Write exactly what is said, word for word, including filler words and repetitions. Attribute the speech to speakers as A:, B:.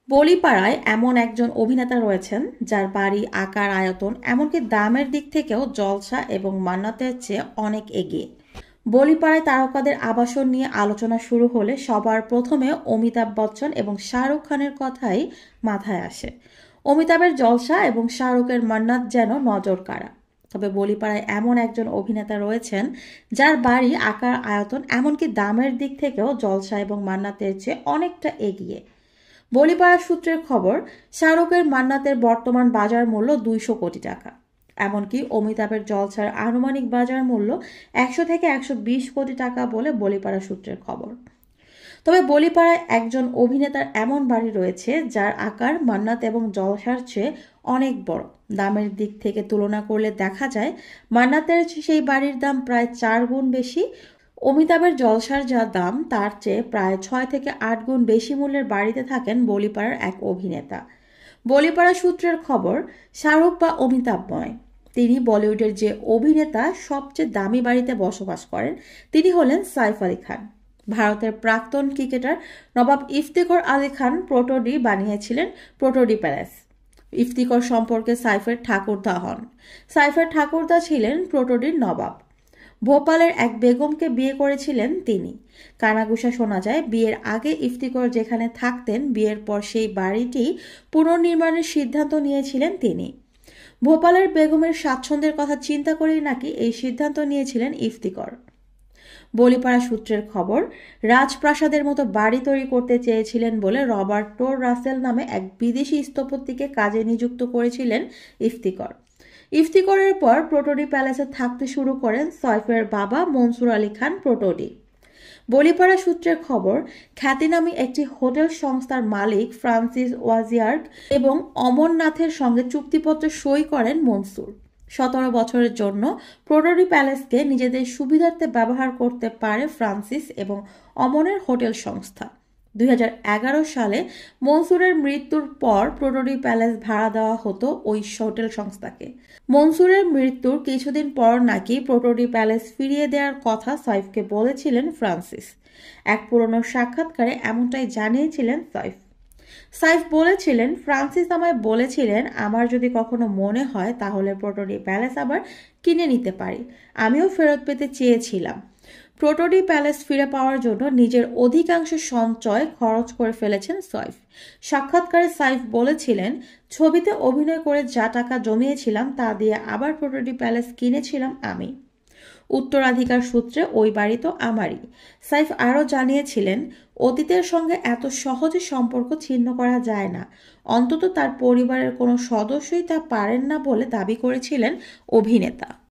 A: বলিপাড়ায় এমন একজন অভিনেতা রয়েছেন যার বাড়ি, আকার, আয়তন এমনকি দামের দিক থেকেও জলসা এবং মান্নাতের চেয়ে অনেক এগিয়ে। বলিপাড়ায় তারকাদের আবাসন নিয়ে আলোচনা শুরু হলে সবার প্রথমে অমিতাভ বচ্চন এবং শাহরুখ খানের কথাই মাথায় আসে। অমিতাভের জলসা এবং শাহরুখের মান্নাত যেন নজর কাড়া। তবে বলিপাড়ায় এমন একজন অভিনেতা রয়েছেন যার বাড়ি, আকার, আয়তন এমনকি দামের দিক থেকেও জলসা এবং মান্নাতের চেয়ে অনেকটা এগিয়ে। বলিপাড়া সূত্রের খবর, শাহরুখের মান্নাতের বর্তমান বাজার মূল্য দুইশো কোটি টাকা। এমনকি অমিতাভের জলসার আনুমানিক বাজার মূল্য একশো থেকে একশো বিশ কোটি টাকা বলে বলিপাড়া সূত্রের খবর। তবে বলিপাড়ায় একজন অভিনেতার এমন বাড়ি রয়েছে যার আকার মান্নাত এবং জলসার চেয়ে অনেক বড়। দামের দিক থেকে তুলনা করলে দেখা যায় মান্নাতের সেই বাড়ির দাম প্রায় চার গুণ বেশি। অমিতাভের জলসার যা দাম তার চেয়ে প্রায় ছয় থেকে আট গুণ বেশি মূল্যের বাড়িতে থাকেন বলিপাড়ার এক অভিনেতা। বলিপাড়া সূত্রের খবর, শাহরুখ বা অমিতাভ নয়, তিনি বলিউডের যে অভিনেতা সবচেয়ে দামি বাড়িতে বসবাস করেন তিনি হলেন সাইফ আলী খান। ভারতের প্রাক্তন ক্রিকেটার নবাব ইফতিখর আলী খান প্রোটোডি বানিয়েছিলেন প্রোটোডি প্যালেস। ইফতিখর সম্পর্কে সাইফের ঠাকুরদা হন। সাইফের ঠাকুরদা ছিলেন প্রোটোডির নবাব। ভোপালের এক বেগমকে বিয়ে করেছিলেন তিনি। কানাঘুষা শোনা যায় বিয়ের আগে ইফতিখর যেখানে থাকতেন বিয়ের পর সেই বাড়িটি পুনর্নির্মাণের সিদ্ধান্ত নিয়েছিলেন তিনি। ভোপালের বেগমের স্বাচ্ছন্দ্যের কথা চিন্তা করেই নাকি এই সিদ্ধান্ত নিয়েছিলেন ইফতিখর। বলিপাড়া সূত্রের খবর, রাজপ্রাসাদের মতো বাড়ি তৈরি করতে চেয়েছিলেন বলে রবার্ট টোর রাসেল নামে এক বিদেশি স্থপতিকে কাজে নিযুক্ত করেছিলেন ইফতিখর। ইফতিখরের পর প্রোটোডি প্যালেসে থাকতে শুরু করেন সৈফের বাবা মনসুর আলী খান প্রোটোডি। বলিপাড়া সূত্রের খবর, খ্যাতিনামী একটি হোটেল সংস্থার মালিক ফ্রান্সিস ওয়াজিয়ার্ক এবং অমরনাথের সঙ্গে চুক্তিপত্র সই করেন মনসুর। সতেরো বছরের জন্য প্রোটোডি প্যালেসকে নিজেদের সুবিধার্থে ব্যবহার করতে পারে ফ্রান্সিস এবং অমনের হোটেল সংস্থা। দুই হাজার এগারো সালে মনসুরের মৃত্যুর পর প্রোটোডি প্যালেস ভাড়া দেওয়া হতো ওই হোটেল সংস্থাকে। মনসুরের মৃত্যুর কিছুদিন পর নাকি প্রোটোডি প্যালেস ফিরিয়ে দেওয়ার কথা সাইফকে বলেছিলেন ফ্রান্সিস। এক পুরনো সাক্ষাৎকারে এমনটাই জানিয়েছিলেন সাইফ। সাইফ বলেছিলেন, ফ্রান্সিস আমায় বলেছিলেন আমার যদি কখনো মনে হয় তাহলে প্রোটোডি প্যালেস আবার কিনে নিতে পারি। আমিও ফেরত পেতে চেয়েছিলাম। প্রোটোডি প্যালেস ফিরে পাওয়ার জন্য নিজের অধিকাংশ সঞ্চয় খরচ করে ফেলেছেন সাইফ। সাক্ষাৎকারে সাইফ বলেছিলেন, ছবিতে অভিনয় করে যা টাকা জমিয়েছিলাম তা দিয়ে আবার প্রোটোডি প্যালেস কিনেছিলাম আমি। উত্তরাধিকার সূত্রে ওই বাড়ি তো আমারই। সাইফ আরও জানিয়েছিলেন, অতীতের সঙ্গে এত সহজে সম্পর্ক ছিন্ন করা যায় না, অন্তত তার পরিবারের কোনো সদস্যই তা পারেন না বলে দাবি করেছিলেন অভিনেতা।